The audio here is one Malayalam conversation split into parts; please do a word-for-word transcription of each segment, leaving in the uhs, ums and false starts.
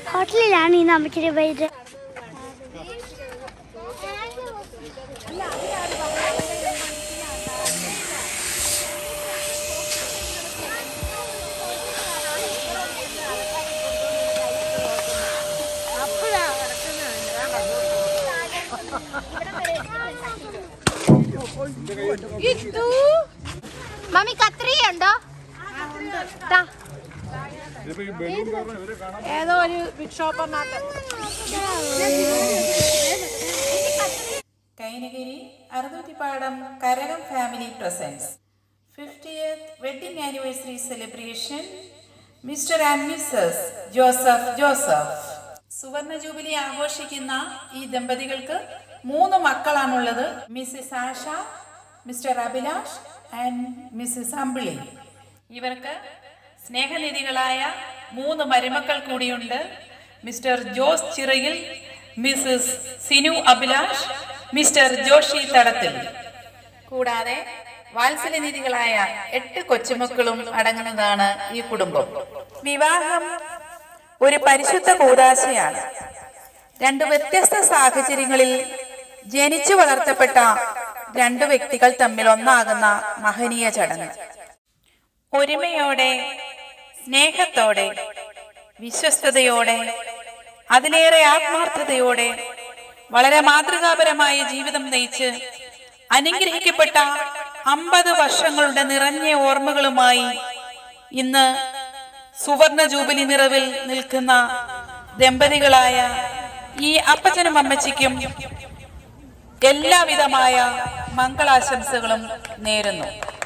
ഹോട്ടലിലാണ് ഈ അമ്മച്ചിയുടെ പേര്. മമ്മി കത്രിയുണ്ടോ? ഏതോ ഒരു ബിഗ് ഷോപ്പറിനകത്ത്. Kainakary Arunnoottippadam Karakam family presents fiftieth wedding anniversary celebration Mr and Mrs Joseph Joseph. സുവർണ ജൂബിലി ആഘോഷിക്കുന്ന ഈ ദമ്പതികൾക്ക് മൂന്ന് മക്കളാണുള്ളത്. Mrs Asha, Mr Abhilash and Mrs Ambili. ഇവർക്ക് സ്നേഹനിധികളായ മൂന്ന് മരുമക്കൾ കൂടിയുണ്ട്. Mr Jose Chirayil, Mrs Sinu Abhilash, Mr Joshy Thadathil. കൂടാതെ വാത്സല്യനിധികളായ എട്ട് കൊച്ചുമക്കളും അടങ്ങുന്നതാണ് ഈ കുടുംബം. വിവാഹം ഒരു പരിശുദ്ധ കൂദാശയാണ്. രണ്ട് വ്യത്യസ്ത സാഹചര്യങ്ങളിൽ ജനിച്ചു വളർത്തപ്പെട്ട രണ്ടു വ്യക്തികൾ തമ്മിൽ ഒന്നാകുന്ന മഹനീയ ചടങ്ങ്. ഒരുമയോടെ, സ്നേഹത്തോടെ, വിശ്വസ്തയോടെ, അതിലേറെ ആത്മാർത്ഥതയോടെ വളരെ മാതൃകാപരമായ ജീവിതം നയിച്ച് അനുഗ്രഹിക്കപ്പെട്ട അമ്പത് വർഷങ്ങളുടെ നിറഞ്ഞ ഓർമ്മകളുമായി ഇന്ന് സുവർണ ജൂബിലി നിറവിൽ നിൽക്കുന്ന ദമ്പതികളായ ഈ അപ്പച്ചനും അമ്മച്ചിക്കും എല്ലാവിധമായ മംഗളാശംസകളും നേരുന്നു.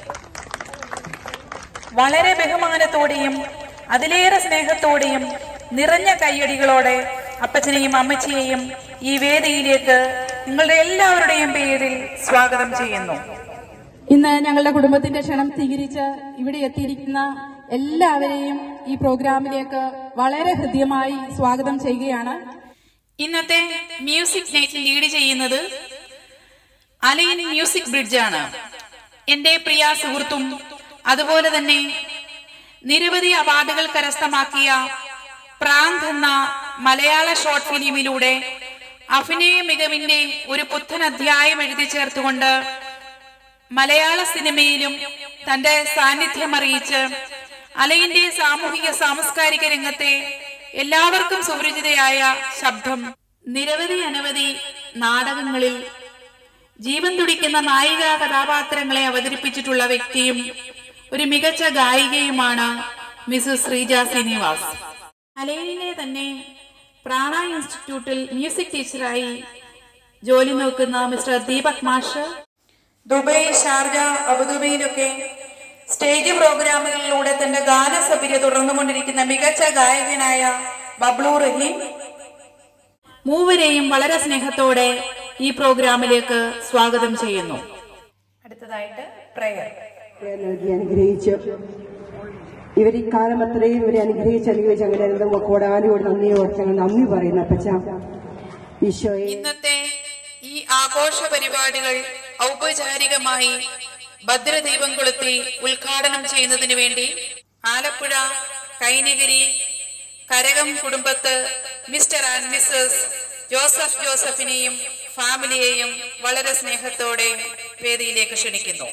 വളരെ ബഹുമാനത്തോടെയും അതിലേറെ സ്നേഹത്തോടെയും നിറഞ്ഞ കയ്യടികളോടെ അപ്പച്ചനെയും അമ്മച്ചിയെയും ഈ വേദിയിലേക്ക് നിങ്ങളുടെ എല്ലാവരുടെയും പേരിൽ സ്വാഗതം ചെയ്യുന്നു. ഇന്ന് ഞങ്ങളുടെ കുടുംബത്തിന്റെ ക്ഷണം സ്വീകരിച്ച് ഇവിടെ എത്തിയിരിക്കുന്ന എല്ലാവരെയും ഈ പ്രോഗ്രാമിലേക്ക് വളരെ ഹൃദ്യമായി സ്വാഗതം ചെയ്യുകയാണ്. ഇന്നത്തെ മ്യൂസിക് നൈറ്റ് ലീഡ് ചെയ്യുന്നത് അലൈൻ മ്യൂസിക് ബ്രിഡ്ജാണ്. എന്റെ പ്രിയ സുഹൃത്തും അതുപോലെ തന്നെ നിരവധി അവാർഡുകൾ കരസ്ഥമാക്കിയ പ്രാന്ത് എന്ന മലയാള ഷോർട്ട് ഫിലിമിലൂടെ അഭിനയ മികവിന്റെ ഒരു പുത്തൻ അധ്യായം എഴുതി ചേർത്തുകൊണ്ട് മലയാള സിനിമയിലും തന്റെ സാന്നിധ്യം അറിയിച്ച് അലൈന്റെ സാമൂഹിക സാംസ്കാരിക രംഗത്തെ എല്ലാവർക്കും സുപരിചിതയായ ശബ്ദം നിരവധി അനവധി നാടകങ്ങളിൽ ജീവൻ തുടിക്കുന്ന നായിക കഥാപാത്രങ്ങളെ അവതരിപ്പിച്ചിട്ടുള്ള വ്യക്തിയും ഒരു മികച്ച ഗായികയുമാണ് മിസ്സസ് ശ്രീജ ശ്രീനിവാസ്. അലൈനിലെ തന്നെ പ്രാണ ഇൻസ്റ്റിറ്റ്യൂട്ടിൽ മ്യൂസിക് ടീച്ചറായി ജോലി നോക്കുന്ന മിസ്റ്റർ ദീപക് മാഷ്, ദുബൈ, ഷാർജ, അബുദാബിയിലൊക്കെ സ്റ്റേജ് പ്രോഗ്രാമുകളിലൂടെ തന്റെ ഗാനസഭ്യത തുടർന്നുകൊണ്ടിരിക്കുന്ന മികച്ച ഗായകനായ ബബ്ലു റഹീം, മൂവരെയും വളരെ സ്നേഹത്തോടെ ഈ പ്രോഗ്രാമിലേക്ക് സ്വാഗതം ചെയ്യുന്നു. അടുത്തതായിട്ട് പ്രയർ നൽകി അനുഗ്രഹിച്ചു. ഇവർ ഈ കാലം അത്രയും ഇവരെ അനുഗ്രഹിച്ച് അനുഗ്രഹിച്ച് അങ്ങനെ കോടാനുകൂടി നന്ദിയോട് ഞങ്ങൾ നന്ദി പറയുന്നു. അപ്പച്ച ഈശോയെ, ഇന്നത്തെ ഈ ആഘോഷ പരിപാടികൾ ഔപചാരികമായി ഭദ്രദീപം കൊളുത്തി ഉദ്ഘാടനം ചെയ്യുന്നതിന് വേണ്ടി ആലപ്പുഴ കൈനഗിരി കരകം കുടുംബത്ത് മിസ്റ്റർ ആൻഡ് മിസ്സസ് ജോസഫ് ജോസഫിനെയും ഫാമിലിയെയും വളരെ സ്നേഹത്തോടെ വേദിയിലേക്ക് ക്ഷണിക്കുന്നു.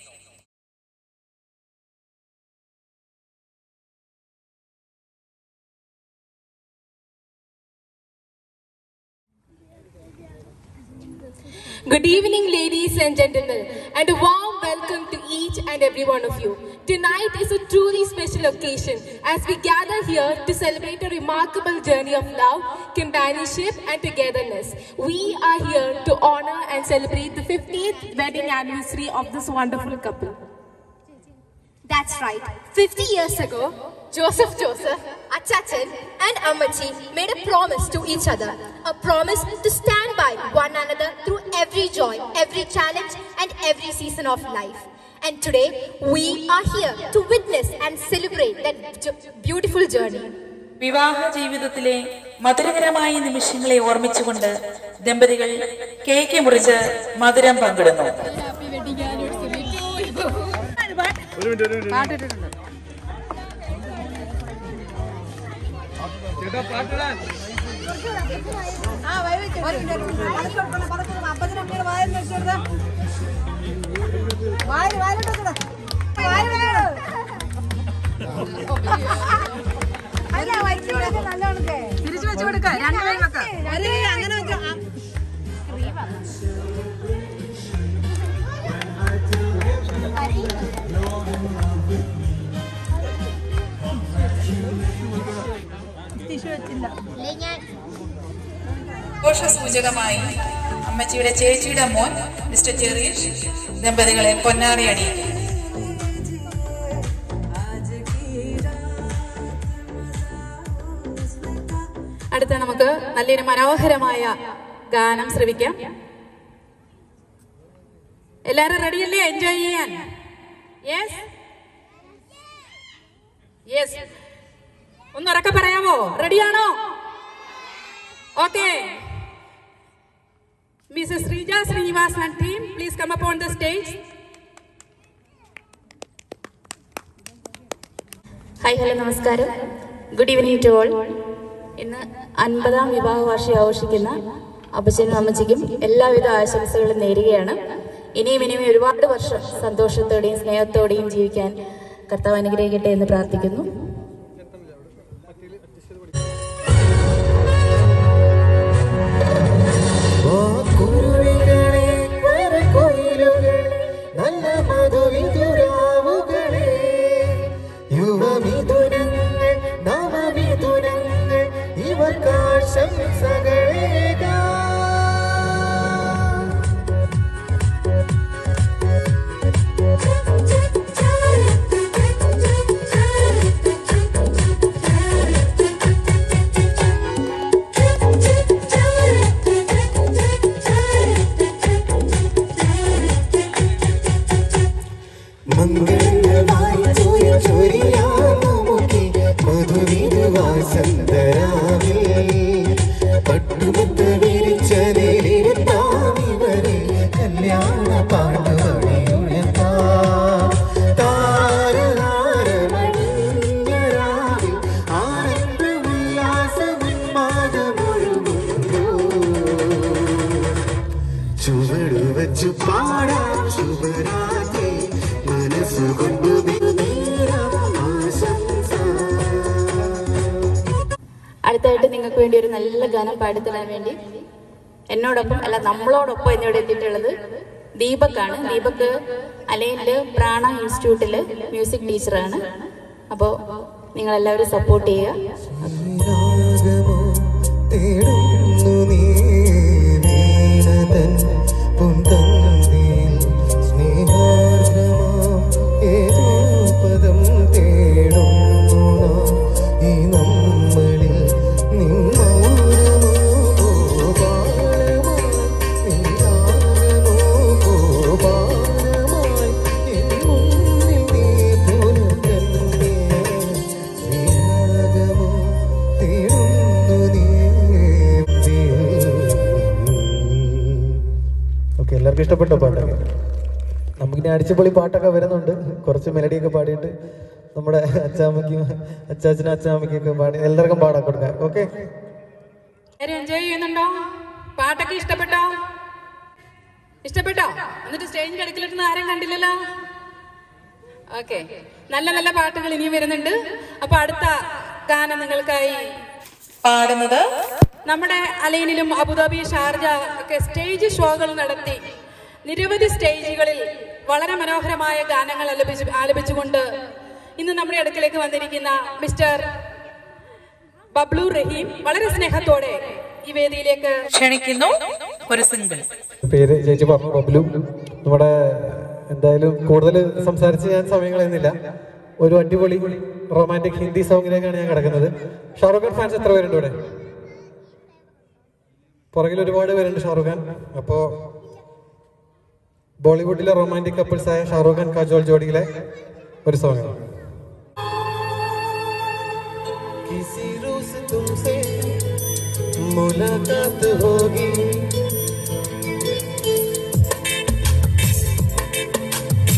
Good evening, ladies and gentlemen, and a warm welcome to each and every one of you. Tonight is a truly special occasion as we gather here to celebrate a remarkable journey of love, companionship and togetherness. We are here to honor and celebrate the fiftieth wedding anniversary of this wonderful couple. That's right. fifty years ago, Joseph Joseph, Achachan and Ammachi made a promise to each other. A promise to stand by one another through every joy, every challenge and every season of life. And today, we are here to witness and celebrate that beautiful journey. വിവാഹ ജീവിതത്തിലെ മധുരകരമായ നിമിഷങ്ങളെ ഓർമ്മിച്ചുകൊണ്ട് ദമ്പതികൾ കേക്ക് മുറിച്ച് മധുരം പങ്കിടുന്നു. തിരിച്ചു വെച്ചു കൊടുക്ക രണ്ടുപേരും വെക്ക അങ്ങനെ വെച്ചോ. സന്തോഷസൂചകമായി അമ്മച്ചിയുടെ ചേച്ചിയുടെ മോൻ മിസ്റ്റർ ജെറീഷ് ദമ്പതികളെ പൊന്നാടി അണിയിക്കും. അടുത്ത നമുക്ക് നല്ലൊരു മനോഹരമായ ഗാനം ശ്രവിക്കാം. എല്ലാരും റെഡിയല്ലേ എൻജോയ് ചെയ്യാൻ? യെസ് യെസ് ഒന്നുറക്കെ പറയാമോ? റെഡിയാണോ? Okay. Mrs Sreeja Sreenivas and team, please come up on the stage. Hi, hello, നമസ്കാരം. Good evening to all. ഇന്ന് അൻപതാം വിവാഹ വാർഷികം ആഘോഷിക്കുന്ന അപ്പച്ചനും അമ്മച്ചിക്കും എല്ലാവിധ ആശംസകളും നേരുകയാണ്. ഇനിയും ഇനിയും ഒരുപാട് വർഷം സന്തോഷത്തോടെയും സ്നേഹത്തോടെയും ജീവിക്കാൻ കർത്താവ് അനുഗ്രഹിക്കട്ടെ എന്ന് പ്രാർത്ഥിക്കുന്നു. അടുത്തായിട്ട് നിങ്ങൾക്ക് വേണ്ടി ഒരു നല്ല ഗാനം പാടിത്തരാൻ വേണ്ടി എന്നോടൊപ്പം അല്ല നമ്മളോടൊപ്പം എന്നിവിടെ എത്തിയിട്ടുള്ളത് ദീപക്കാണ്. ദീപക് അലൈനില് പ്രാണ ഇൻസ്റ്റിറ്റ്യൂട്ടില് മ്യൂസിക് ടീച്ചറാണ്. അപ്പോൾ നിങ്ങളെല്ലാവരും സപ്പോർട്ട് ചെയ്യുക. എല്ലാവർക്കും ഇഷ്ടപ്പെട്ട പാട്ടൊക്കെ. നമുക്കിനി അടിച്ചുപൊളി പാട്ടൊക്കെ വരുന്നുണ്ട്. കുറച്ച് മെലഡിയൊക്കെ പാടിയിട്ട് നമ്മുടെ അച്ചാമ്മയ്ക്കും അച്ചാച്ചനും അച്ചാമ്മയ്ക്കൊക്കെ പാടി എല്ലാവർക്കും പാടാൻ കൊടുക്കാം. ഓക്കെ, എൻജോയ് ചെയ്യുന്നുണ്ടോ? പാട്ടൊക്കെ ഇഷ്ടപ്പെട്ടോ? ഇഷ്ടപ്പെട്ടോ? എന്നിട്ട് സ്റ്റേജിന്റെ അടുക്കലിരുന്ന് ആരും കണ്ടില്ലല്ലോ. ഓക്കെ, നല്ല നല്ല പാട്ടുകൾ ഇനിയും വരുന്നുണ്ട്. അപ്പൊ അടുത്ത ഗാനം നിങ്ങൾക്കായി പാടുന്നത് നമ്മുടെ അലൈനിലും അബുദാബി, ഷാർജ ഒക്കെ സ്റ്റേജ് ഷോകൾ നടത്തി നിരവധി സ്റ്റേജുകളിൽ വളരെ മനോഹരമായ ഗാനങ്ങൾ ആലപിച്ചു ആലപിച്ചുകൊണ്ട് ഇന്ന് നമ്മുടെ അടുക്കലേക്ക് വന്നിരിക്കുന്ന മിസ്റ്റർ ബബ്ലു റഹീം വളരെ സ്നേഹത്തോടെ ഈ വേദിയിലേക്ക് ക്ഷണിക്കുന്നു. ഒരു സിംഗിൾ പേര് ചേച്ചി പറഞ്ഞു, ബബ്ലു. നമ്മുടെ എന്തായാലും കൂടുതൽ സംസാരിച്ച് ഞാൻ സമയം കളയുന്നില്ല. ഒരു അടിപൊളി റൊമാൻറ്റിക് ഹിന്ദി സോങ്ങിലേക്കാണ് ഞാൻ കിടക്കുന്നത്. ഷാറുഖ് ഖാൻ ഫാൻസ് എത്ര പേരുണ്ട് ഇവിടെ? പുറകിൽ ഒരുപാട് പേരുണ്ട് ഷാറുഖ് ഖാൻ. അപ്പോൾ ബോളിവുഡിലെ റൊമാൻറ്റിക് കപ്പിൾസ് ആയ ഷാറുഖ് ഖാൻ കാജോൾ ജോഡിയിലെ ഒരു സോങ്. मुलाकात होगी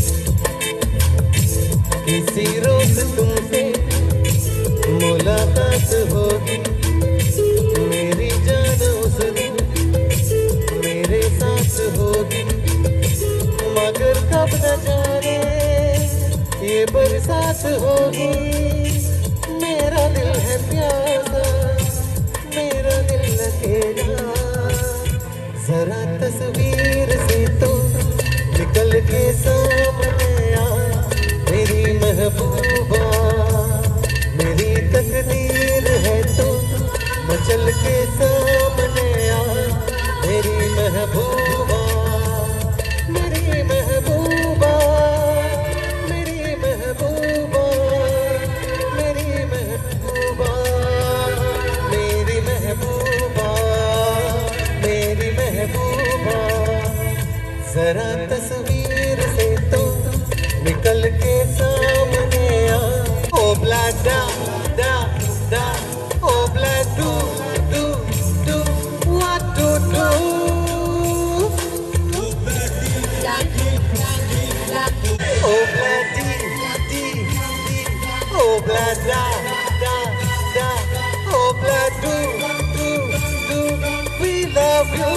किसी रोज तुमसे मुलाकात साथ होगी मेरी जान उस दिन मेरे साथ होगी मगर कब न जाने ये बरसात होगी मेरा दिल है प्यासा मेरा दिल लगेगा जरा तस्वीर से तो निकल के सामने आ मेरी महबूबा मेरी तकदीर है तो मचल के सामने आ मेरी महबूबा मेरी महबूबा मेरी महबूबा मेरी महबूबा मेरी महबूबा मेरी महबूबा जरा तस्वीर से तो निकल के सामने आ ओ ब्लैक दा दा दा oh black do do do what to do oh black डी डी डी ओ ब्लैक दा दा दा ओ ब्लैक डू डू डू वी लव यू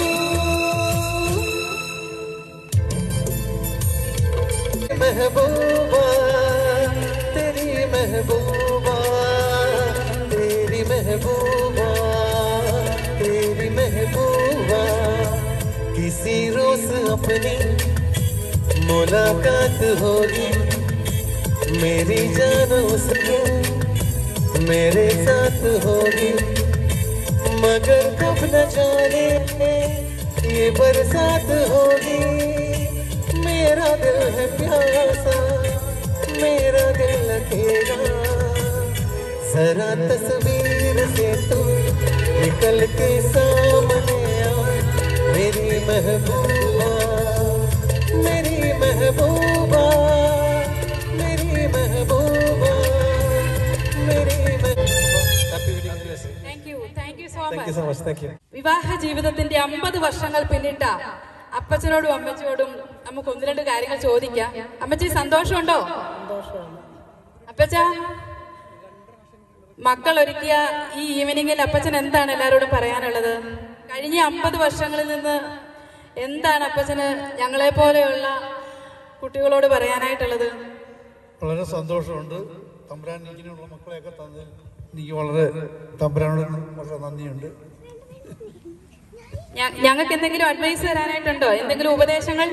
महबूबा तेरी महबूबा तेरी महबूबा तेरी महबूबा किसी रोज अपनी मुलाकात होगी मेरी जान उसके मेरे साथ होगी मगर कब न जाने ये बरसात होगी मेरा दिल है प्यासा मेरा दिल लगेगा जरा तस्वीर से तू निकल के सामने आ मेरी महबूबा मेरी महबूबा मेरी महबूबा मेरी thank you thank you so much. വിവാഹ ജീവിതത്തിന്റെ അമ്പത് വർഷങ്ങൾ പിന്നിട്ട അപ്പച്ചനോടും അമ്മച്ചിയോടും നമുക്ക് ഒന്ന് രണ്ട് കാര്യങ്ങൾ ചോദിക്കാം. അമ്മച്ചി സന്തോഷമുണ്ടോ? അപ്പച്ച, മക്കൾ ഒരുക്കിയ ഈ ഈവനിങ്ങിൽ അപ്പച്ചൻ എന്താണ് എല്ലാവരോടും പറയാനുള്ളത്? കഴിഞ്ഞ അമ്പത് വർഷങ്ങളിൽ നിന്ന് എന്താണ് അപ്പച്ചന് ഞങ്ങളെ പോലെയുള്ള കുട്ടികളോട് പറയാനായിട്ടുള്ളത്? വളരെ സന്തോഷമുണ്ട്. തമ്പുരാൻ ഇങ്ങനെയുള്ള മക്കളെയൊക്കെ തന്ന് എനിക്ക് വളരെ തമ്പുരാനോട് വളരെ നന്ദിയുണ്ട്. ഞങ്ങൾക്ക് എന്തെങ്കിലും അഡ്വൈസ് തരാനായിട്ടുണ്ടോ? എന്തെങ്കിലും ഉപദേശങ്ങൾ?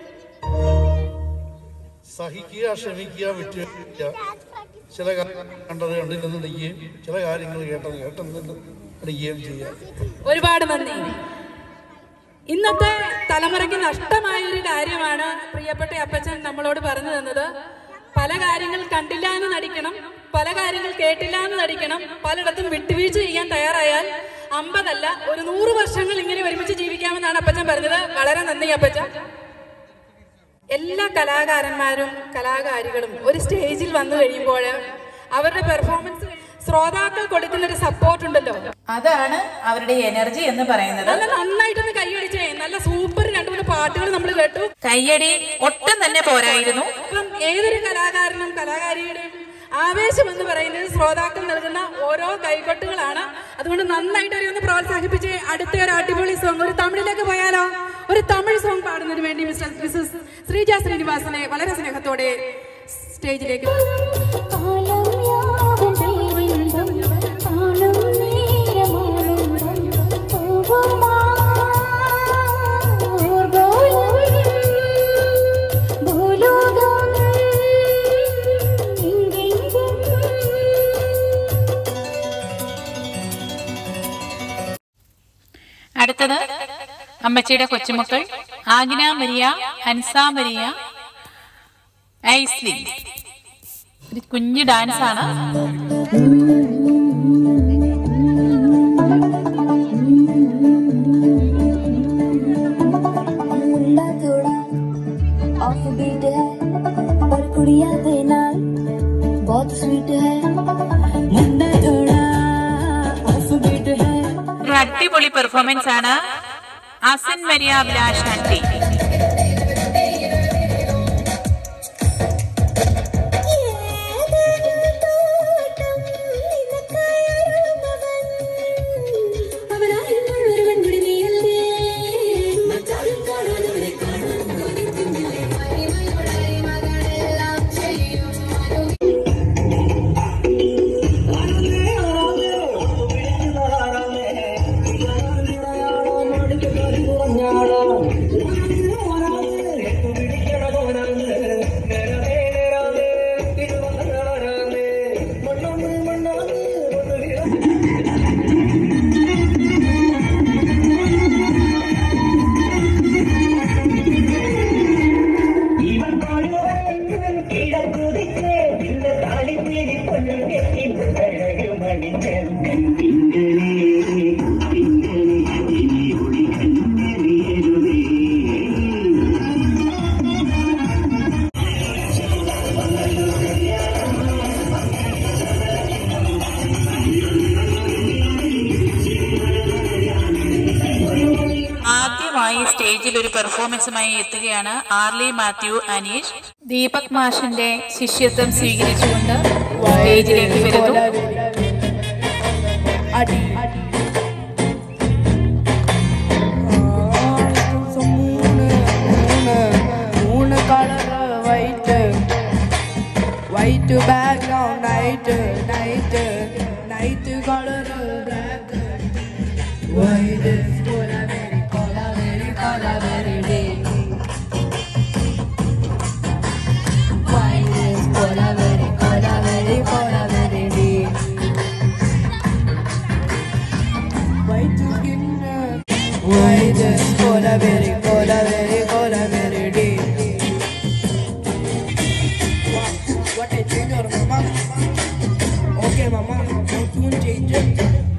സഹിക്കുക, ക്ഷമിക്കുക, വിട്ടുവീഴ്ച. ചില കാര്യങ്ങൾ കണ്ടത് കണ്ടില്ലെന്നടിക്കുകയും ചില കാര്യങ്ങൾ കേട്ടത് കേട്ടെന്നടിക്കുകയും ചെയ്യാം. ഒരുപാട് നന്ദി. ഇന്നത്തെ തലമുറയ്ക്ക് നഷ്ടമായ ഒരു കാര്യമാണ് പ്രിയപ്പെട്ട അപ്പച്ചൻ നമ്മളോട് പറഞ്ഞു തന്നത്. പല കാര്യങ്ങൾ കണ്ടില്ല എന്ന് നടിക്കണം, പല കാര്യങ്ങൾ കേട്ടില്ല എന്ന് നടിക്കണം, പലയിടത്തും വിട്ടുവീഴ്ച ചെയ്യാൻ തയ്യാറായാൽ അമ്പതല്ല ഒരു നൂറ് വർഷങ്ങൾ ഇങ്ങനെ ഒരുമിച്ച് ജീവിക്കാമെന്നാണ് അപ്പച്ചൻ പറഞ്ഞത്. വളരെ നന്ദി അപ്പച്ചൻ. എല്ലാ കലാകാരന്മാരും കലാകാരികളും ഒരു സ്റ്റേജിൽ വന്നു കഴിയുമ്പോൾ അവരുടെ പെർഫോമൻസ് ശ്രോതാക്കൾ കൊടുക്കുന്ന ഒരു സപ്പോർട്ട് ഉണ്ടല്ലോ, അതാണ് അവരുടെ എനർജി എന്ന് പറയുന്നത്. നല്ല നന്നായിട്ടൊന്ന് കൈയടിച്ചേ. നല്ല സൂപ്പർ രണ്ടു മൂന്ന് പാട്ടുകൾ നമ്മൾ കേട്ടു. കയ്യടി ഒട്ടും തന്നെ പോരായിരുന്നു. അപ്പം ഏതൊരു കലാകാരനും കലാകാരിയുടെയും ആവേശം എന്ന് പറയുന്നത് ശ്രോതാക്കൾ നൽകുന്ന ഓരോ കൈകൊട്ടുകളാണ്. അതുകൊണ്ട് നന്നായിട്ട് അവരെ ഒന്ന് പ്രോത്സാഹിപ്പിച്ച് അടുത്ത ഒരു അടിപൊളി സോങ് ഒരു തമിഴിലേക്ക് പോയാലോ? ഒരു തമിഴ് സോങ് പാടുന്നതിന് വേണ്ടി മിസ്റ്റർ മിസ്സസ് ശ്രീജ ശ്രീനിവാസനെ വളരെ സ്നേഹത്തോടെ സ്റ്റേജിലേക്ക്. അടുത്തത് അമ്മച്ചിയുടെ കൊച്ചുമക്കൾ ആഗ്ന മരിയ, ഹൻസ മരിയ, ഐസ്ലി. ഒരു കുഞ്ഞു ഡാൻസ് ആണ്. ഒരു അടിപൊളി പെർഫോമൻസ് ആണ് അസിൻ മരിയ അഭിലാഷ് ആന്റി. Yeah. ആദ്യമായി സ്റ്റേജിൽ ഒരു പെർഫോമൻസുമായി എത്തുകയാണ് ആർലി മാത്യു അനീഷ്. ദീപക് മാഷിന്റെ ശിഷ്യത്വം സ്വീകരിച്ചുകൊണ്ട് സ്റ്റേജിലേക്ക് വരുന്നു. White background, night, night, night color black. White is cola, very cola, very cola, very day. White is cola, very cola, very cola, very day. White skin, white is cola, very cola, very cola, very day. What I change or mama? Okay, mama, now tune change it.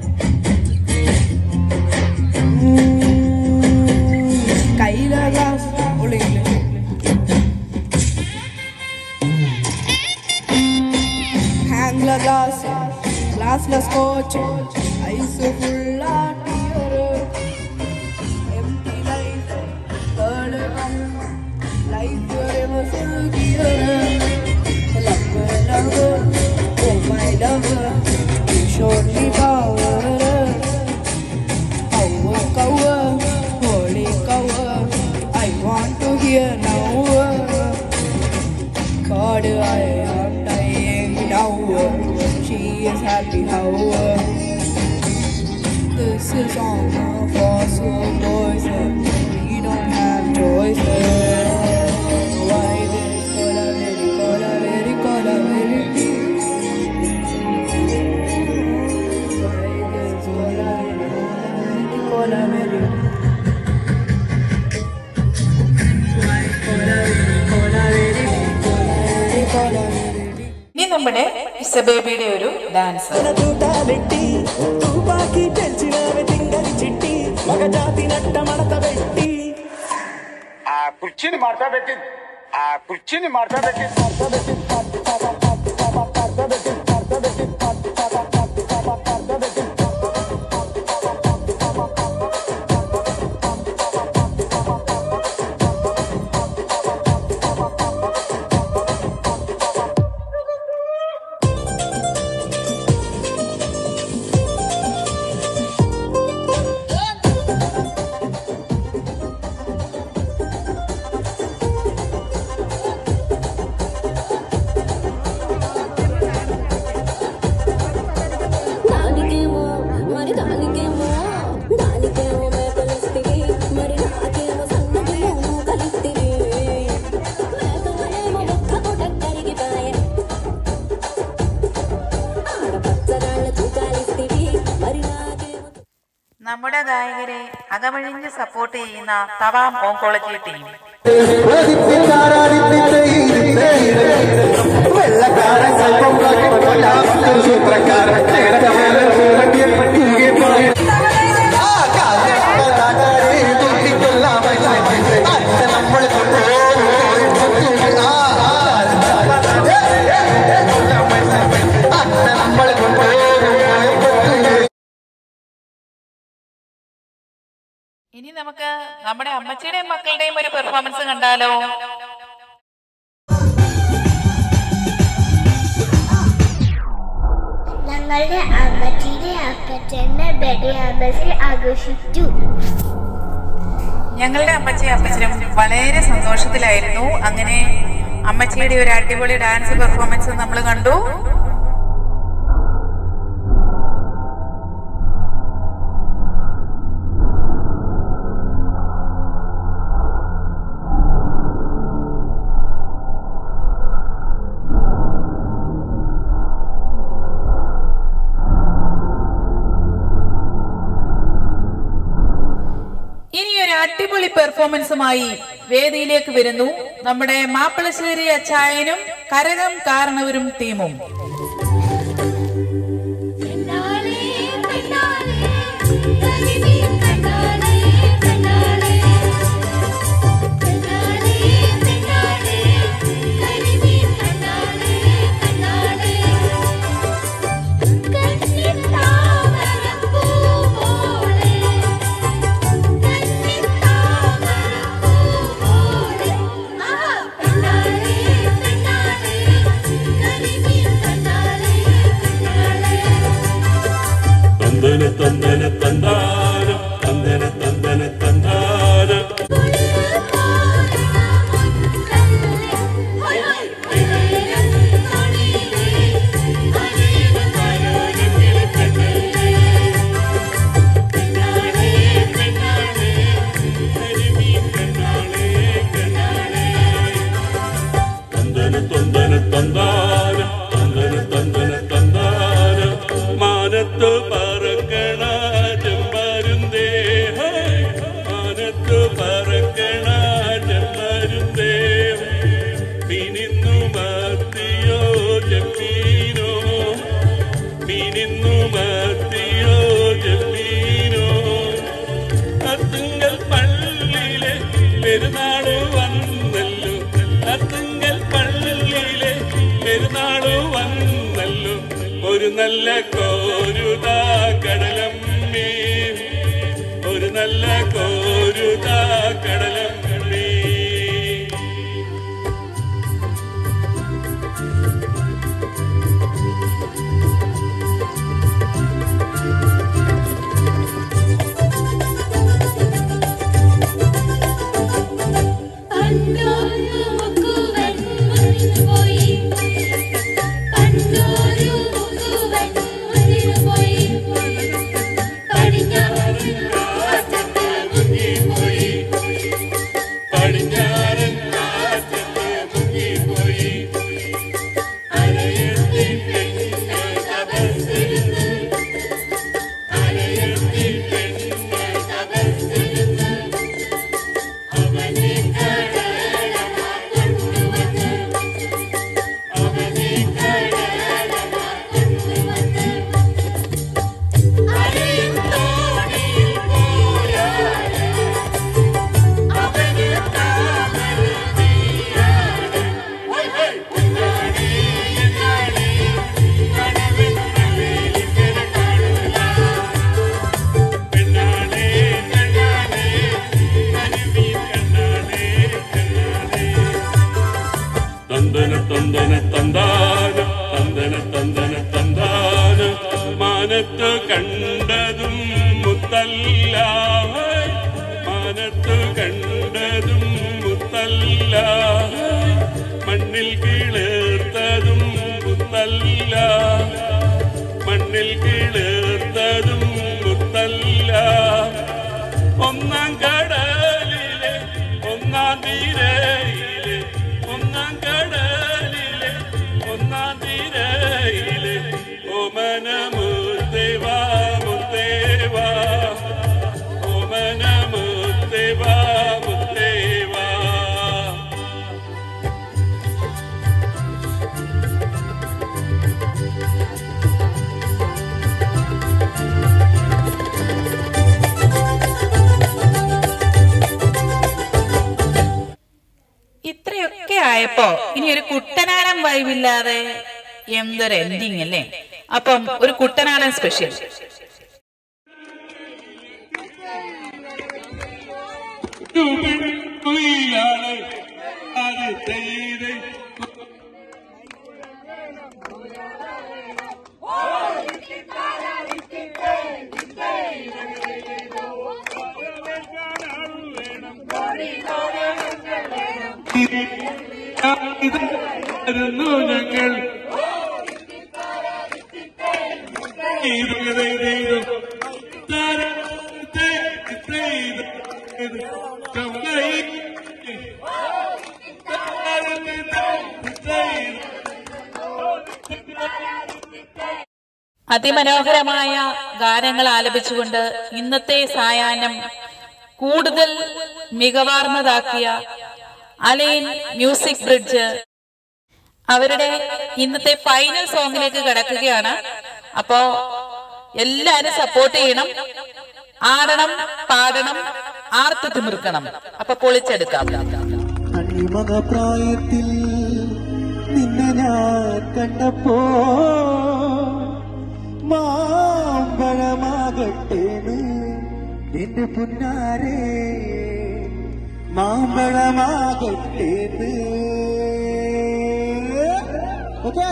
Kaila glass, only hang the glass, glassless coach, ice full of tear, empty life, third life ever full gear. Lover, lover, oh my lover, you showed me power. Cover, cover, holy cover, I want to hear now. God, I am dying now. She is happy how. This is song for soul boys. We don't have choices. Why this cola, very cola, very cola, very deep. Why this cola, very cola, very why cola, very cola, very very cola, very ഇനി നമ്മുടെ ഇസബേബിയുടെ ഒരു ഡാൻസ്. ಆ ಕುರ್ಚಿನಿ ಮಾಡ್ತಾ ಬೇಕಿ ಆ ಕುರ್ಚಿನಿ ಮಾಡ್ತಾ ಬೇಕಿ ಮಾಡ್ತಾ ಬೇಕಿ ಮಾಡ್ತಾ ಬೇಕಿ ಮಾಡ್ತಾ ಬೇಕಿ ಮಾಡ್ತಾ ಬೇಕಿ നമ്മുടെ ഗായകരെ അകമഴിഞ്ഞ് സപ്പോർട്ട് ചെയ്യുന്ന തവാം ഓങ്കോളജി ടീം. ഇനി നമുക്ക് നമ്മുടെ അമ്മച്ചിയുടെയും മക്കളുടെയും ഒരു പെർഫോമൻസ് കണ്ടാലോ? ഞങ്ങളുടെ അമ്മച്ചിയുടെ അപ്പച്ചന്റെ ബർത്ത്ഡേ ആനിവേഴ്സറി ആഘോഷിച്ചു. ഞങ്ങളുടെ അമ്മച്ചി അപ്പച്ചനും വളരെ സന്തോഷത്തിലായിരുന്നു. അങ്ങനെ അമ്മച്ചിയുടെ ഒരു അടിപൊളി ഡാൻസ് പെർഫോമൻസ് നമ്മൾ കണ്ടു. അടിപൊളി പെർഫോമൻസുമായി വേദിയിലേക്ക് വരുന്നു നമ്മുടെ മാപ്പിളശ്ശേരി അച്ചായനും കരകം കാരണവരും ടീമും. തന്തന തന്തന തന്താന തന്തന തന്തന തന്താന തന്തന തന്തന തന്താന തന്തന തന്തന തന്താന മാനത്ത് പറക്കണ ചെമ്പരുന്തേ മാനത്ത് പറക്കണ ചെമ്പരുന്തേ മീനിന്നു മത്തിയോ ചെമ്മീനോ മീനിന്നു മത്തിയോ ചെമ്മീനോ അത്തുങ്കൽ പള്ളിയിലെ പെരുന്നാള് വന്നല്ലോ അത്തുങ്കൽ പള്ളിയിലെ പെരുന്നാള് വന്നല്ലോ ഒരു നല്ല കോരുതാ കടലമ്മേ ഒരു നല്ല കോരുതാ കടലമ്മേ തന്തന തന്തന തന്താന തന്തന തന്തന തന്താന മാനത്ത് കണ്ടതും മുത്തല്ല മാനത്ത് കണ്ടതും മുത്തല്ല മണ്ണിൽ കിളിർത്തതും മുത്തല്ല മണ്ണിൽ കിളിർത്തതും മുത്തല്ല ഒന്നാം കടലിലെ ഒന്നാം തീരയിലെ ഒന്നാം കടലിലെ ഒന്നാം തീരയിലെ ഓമന മുത്തേവാ മുത്തേവാ ഓമന മുത്തേവാ മുത്തേവാ ഇത്രയൊക്കെ ആയപ്പോ ഇനി ഒരു കുട്ടനാടൻ വൈബില്ലാതെ എന്തൊരു എൻഡിങ് അല്ലേ? അപ്പം ഒരു കുട്ടനാടൻ സ്പെഷ്യൽ. ഞങ്ങൾ അതിമനോഹരമായ ഗാനങ്ങൾ ആലപിച്ചുകൊണ്ട് ഇന്നത്തെ സായാഹ്നം കൂടുതൽ മികവാർന്നതാക്കിയ അലൈൻ മ്യൂസിക് ബ്രിഡ്ജ് അവരുടെ ഇന്നത്തെ ഫൈനൽ സോങ്ങിലേക്ക് കടക്കുകയാണ്. അപ്പോ എല്ലാരും സപ്പോർട്ട് ചെയ്യണം, ആടണം, പാടണം, ആർത്ത് തിമിർക്കണം. അപ്പൊ പൊളിച്ചെടുക്കാം. പ്രായത്തിൽ നിന്നെ ഞാൻ കണ്ടപ്പോ മാമ്പഴമാകട്ടേന്ന് എന്റെ പുന്നാരെ, മാമ്പഴമാകട്ടേന്ന്. ഓക്കെ,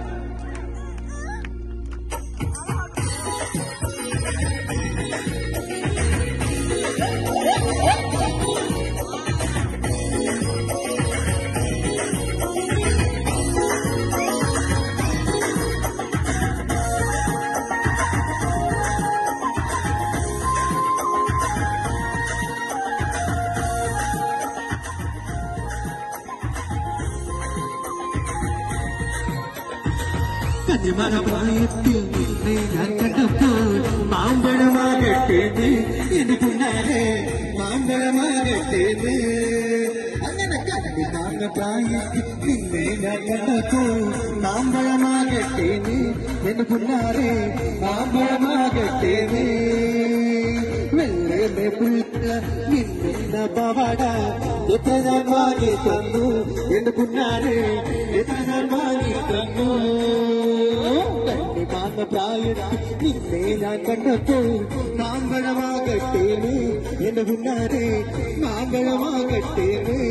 പ്രായത്തിൽ നിന്നെ ഞാൻ കണ്ടപ്പോൾ മാമ്പഴമാകട്ടേന്ന് എന്റെ പുന്നാരെ, മാമ്പഴമാകട്ടേന്ന്. അങ്ങനെ കണ്ടിട്ടാണ് പ്രായത്തിൽ നിന്നെ ഞാൻ കണ്ടപ്പോൾ മാമ്പഴമാകട്ടേന്ന് എന്റെ പുന്നാരെ, മാമ്പഴമാകട്ടേന്ന്. വെള്ളമേ പുഴുത്ത നിന്ന പവാട എത്ര ഞാൻ വാങ്ങി തന്നു എന്റെ പുന്നാരെ, എത്ര ഞാൻ വാങ്ങി തന്നു. കണ്ണിമാങ്ങ പ്രായത്തിൽ നിന്നെ ഞാൻ കണ്ടപ്പോൾ മാമ്പഴമാകട്ടേന്ന് എന്റെ പുന്നാരെ, മാമ്പഴമാകട്ടേന്ന്.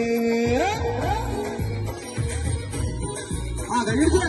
ആ കഴിച്ചു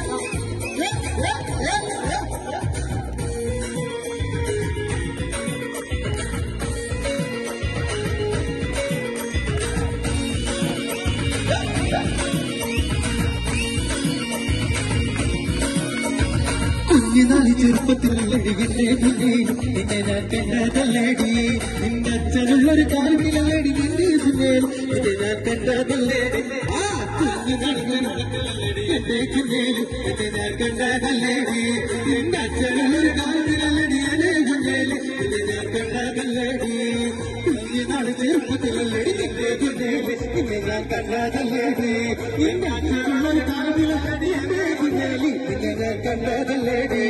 കുഞ്ഞിനാളി ചെറുപ്പത്തിലല്ലടി എന്റെ മുന്നേലും നിന്നെ ഞാൻ കണ്ടതല്ലേടി, നിന്റെ അച്ഛനുള്ളൊരു കാലത്തിലല്ലടി നിന്റെ മുന്നേലും നിന്നെ ഞാൻ കണ്ടതല്ലേടി. ആ കുഞ്ഞിനാളി ചെറുപ്പത്തിലല്ലടി എന്റെ മുന്നേലും നിന്നെ ഞാൻ കണ്ടതല്ലേടി, നിന്റെ അച്ഛനുള്ളൊരു കാലത്തിലല്ലടി എന്റെ മുന്നേലും നിന്നെ ഞാൻ കണ്ടതല്ലേടി. കുഞ്ഞിനാളി ചെറുപ്പത്തിലല്ലടി നിന്റെ മുന്നേലും നിന്നെ ഞാൻ കണ്ടതല്ലേടി, നിന്റെ അച്ഛനുള്ളൊരു കാലത്തിലല്ലടി എന്റെ മുന്നേലും നിന്നെ ഞാൻ കണ്ടതല്ലേടി.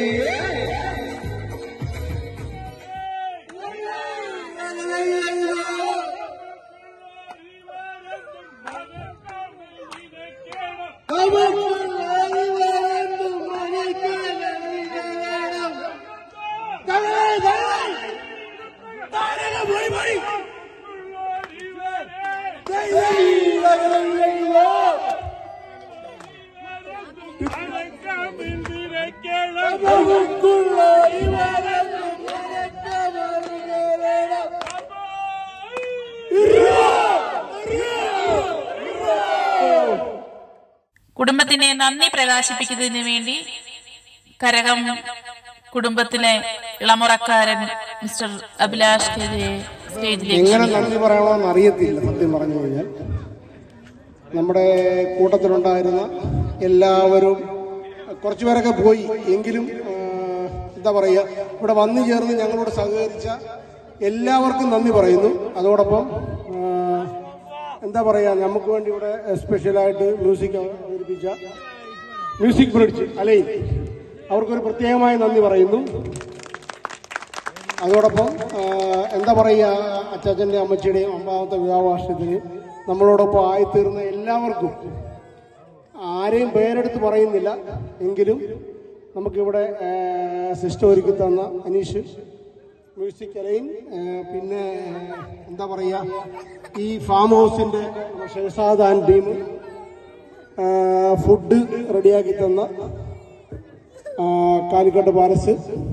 കുടുംബത്തിനെ നന്ദി പ്രകാശിപ്പിക്കുന്നതിന് വേണ്ടി കരകം കുടുംബത്തിലെ ഇളമുറക്കാരൻ മിസ്റ്റർ അഭിലാഷ് സ്റ്റേജിലേക്ക് എങ്ങനെ നന്ദി പറയണമെന്ന് അറിയത്തില്ല. സത്യം പറഞ്ഞു കഴിഞ്ഞാൽ നമ്മുടെ കൂട്ടത്തിലുണ്ടായിരുന്ന എല്ലാവരും കുറച്ചുപേരൊക്കെ പോയി എങ്കിലും എന്താ പറയുക, ഇവിടെ വന്നു ചേർന്ന് ഞങ്ങളോട് സഹകരിച്ച എല്ലാവർക്കും നന്ദി പറയുന്നു. അതോടൊപ്പം എന്താ പറയുക, നമുക്ക് വേണ്ടി ഇവിടെ സ്പെഷ്യലായിട്ട് മ്യൂസിക് അവതരിപ്പിച്ച മ്യൂസിക് ബ്രിഡ്ജ് അലൈൻ, അവർക്കൊരു പ്രത്യേകമായി നന്ദി പറയുന്നു. അതോടൊപ്പം എന്താ പറയുക, അച്ചാച്ചൻ്റെയും അമ്മച്ചിയുടെയും അമ്പാമത്തെ വിവാഹവാർഷികത്തിന് നമ്മളോടൊപ്പം ആയിത്തീർന്ന എല്ലാവർക്കും ആരെയും പേരെടുത്ത് പറയുന്നില്ല എങ്കിലും നമുക്കിവിടെ സിസ്റ്റം ഒരുക്കി തന്ന അനീഷ്, മ്യൂസിക് അലൈൻ, പിന്നെ എന്താ പറയുക ഈ ഫാം ഹൗസിൻ്റെ ഷെഹസാദ് ആൻഡ് ടീം, ഫുഡ് റെഡിയാക്കി തന്ന കാലിക്കട്ട് പാലസ്,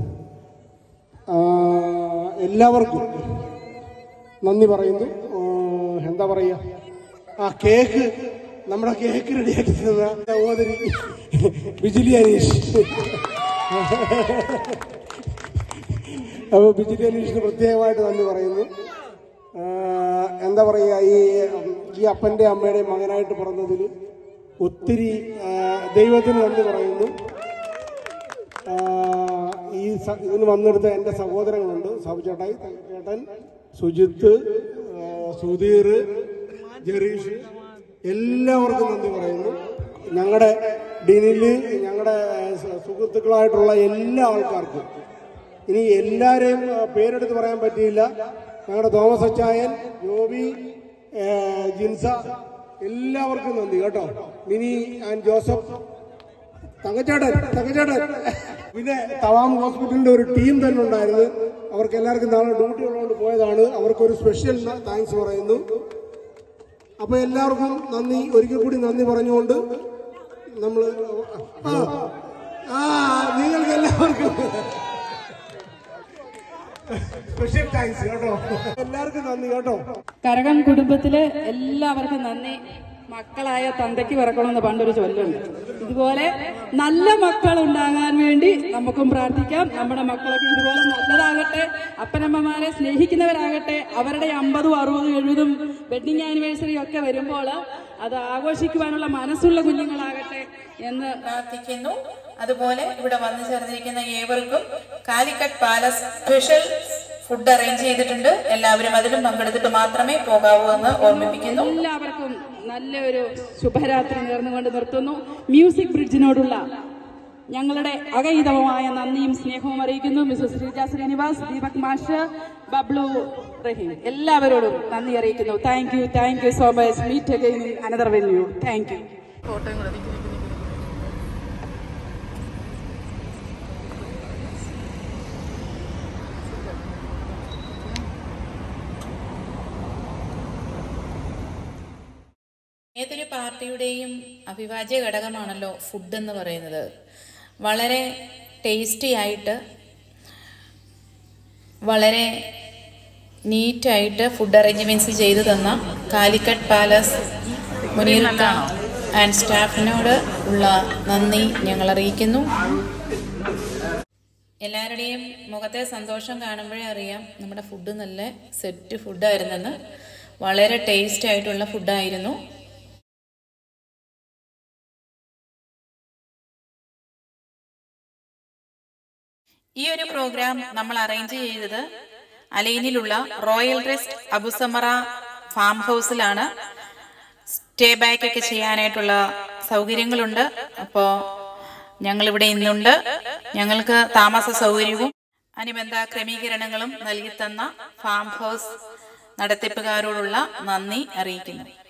എല്ലാവർക്കും നന്ദി പറയുന്നു. എന്താ പറയുക, ആ കേക്ക് നമ്മുടെ കേക്ക് റെഡിയാക്കി തന്ന സഹോദരി ബിജിലി അനീഷ്, അപ്പോൾ ബിജിലി അനീഷിന് പ്രത്യേകമായിട്ട് നന്ദി പറയുന്നു. എന്താ പറയുക, ഈ ഈ അപ്പൻ്റെ അമ്മയുടെയും മകനായിട്ട് പറഞ്ഞതിൽ ഒത്തിരി ദൈവത്തിന് നന്ദി പറയുന്നു. ഈ ഇതിന് വന്നെടുത്ത എൻ്റെ സഹോദരങ്ങളുണ്ട്, സാബു ചേട്ടായി ചേട്ടൻ, സുജിത്ത്, സുധീർ, ജെറീഷ്, എല്ലാവർക്കും നന്ദി പറയുന്നു. ഞങ്ങളുടെ ഡിനിൽ ഞങ്ങളുടെ സുഹൃത്തുക്കളായിട്ടുള്ള എല്ലാ ആൾക്കാർക്കും. ഇനി എല്ലാവരെയും പേരെടുത്ത് പറയാൻ പറ്റിയില്ല. ഞങ്ങളുടെ തോമസ് അച്ചായൻ, ജോബി, ജിൻസ, എല്ലാവർക്കും നന്ദി കേട്ടോ. മിനി ആൻഡ് ജോസഫ്, തങ്കച്ചേട്ടൻ തങ്കച്ചേട്ടൻ പിന്നെ തവാം ഹോസ്പിറ്റലിന്റെ ഒരു ടീം തന്നെ ഉണ്ടായിരുന്നു. അവർക്ക് എല്ലാവർക്കും നാളെ ഡ്യൂട്ടി ഉള്ളതുകൊണ്ട് പോയതാണ്. അവർക്കൊരു സ്പെഷ്യൽ താങ്ക്സ് പറയുന്നു. അപ്പൊ എല്ലാവർക്കും നന്ദി, ഒരിക്കൽ കൂടി നന്ദി പറഞ്ഞുകൊണ്ട് നമ്മൾ ആ നിങ്ങൾക്ക് എല്ലാവർക്കും സ്പെഷ്യൽ താങ്ക്സ് കേട്ടോ. എല്ലാവർക്കും നന്ദി കേട്ടോ. കരകം കുടുംബത്തിലെ എല്ലാവർക്കും നന്ദി. മക്കളായ തന്തയ്ക്ക് പിറക്കണമെന്ന് പണ്ടൊരു ചൊല്ലുണ്ട്. ഇതുപോലെ നല്ല മക്കൾ ഉണ്ടാകാൻ വേണ്ടി നമുക്കും പ്രാർത്ഥിക്കാം. നമ്മുടെ മക്കളൊക്കെ ഇതുപോലെ നല്ലതാകട്ടെ, അപ്പനമ്മമാരെ സ്നേഹിക്കുന്നവരാകട്ടെ. അവരുടെ അമ്പതും അറുപതും എഴുപതും വെഡിങ് ആനിവേഴ്സറി ഒക്കെ വരുമ്പോൾ അത് ആഘോഷിക്കുവാനുള്ള മനസ്സുള്ള കുഞ്ഞുങ്ങളാകട്ടെ എന്ന് പ്രാർത്ഥിക്കുന്നു. അതുപോലെ ഇവിടെ വന്നു ചേർന്നിരിക്കുന്ന ഏവർക്കും Calicut palace special food arrange ചെയ്തിട്ടുണ്ട്. എല്ലാവരും അതിലും പങ്കെടുത്തിട്ട് മാത്രമേ പോകാവൂ എന്ന് ഓർമ്മിപ്പിക്കുന്നു. എല്ലാവർക്കും നല്ലൊരു ശുഭരാത്രി നേർന്നുകൊണ്ട് നിർത്തുന്നു. മ്യൂസിക് ബ്രിഡ്ജിനോടുള്ള ഞങ്ങളുടെ അകൈതവമായ നന്ദിയും സ്നേഹവും അറിയിക്കുന്നു. മിസ്സസ് ശ്രീജ ശ്രീനിവാസ്, ദീപക് മാഷ്, ബബ്ലു, റഹീം, എല്ലാവരോടും നന്ദി അറിയിക്കുന്നു. Thank you thank you so much. Meet again in another venue. Thank you. ഏതൊരു പാർട്ടിയുടെയും അവിഭാജ്യ ഘടകമാണല്ലോ ഫുഡ് എന്ന് പറയുന്നത്. വളരെ ടേസ്റ്റി ആയിട്ട് വളരെ നീറ്റായിട്ട് ഫുഡ് അറേഞ്ച്മെൻറ്റ്സ് ചെയ്തു തന്ന കാലിക്കറ്റ് പാലസ് മുനീർക്ക ആൻഡ് സ്റ്റാഫിനോട് ഉള്ള നന്ദി ഞങ്ങൾ അറിയിക്കുന്നു. എല്ലാവരുടെയും മുഖത്തെ സന്തോഷം കാണുമ്പോഴേ അറിയാം നമ്മുടെ ഫുഡ് നല്ല സെറ്റ് ഫുഡായിരുന്നെന്ന്. വളരെ ടേസ്റ്റി ആയിട്ടുള്ള ഫുഡായിരുന്നു. ഈ ഒരു പ്രോഗ്രാം നമ്മൾ അറേഞ്ച് ചെയ്തത് അലൈനിലുള്ള റോയൽ റെസ്റ്റ് അബുസമറ ഫാം ഹൗസിലാണ്. സ്റ്റേ ബാക്ക് ഒക്കെ ചെയ്യാനായിട്ടുള്ള സൗകര്യങ്ങളുണ്ട്. അപ്പോൾ ഞങ്ങളിവിടെ ഇന്നുണ്ട്. ഞങ്ങൾക്ക് താമസ സൗകര്യവും അനുബന്ധ ക്രമീകരണങ്ങളും നൽകി തന്ന ഫാം ഹൗസ് നടത്തിപ്പുകാരോടുള്ള നന്ദി അറിയിക്കുന്നു.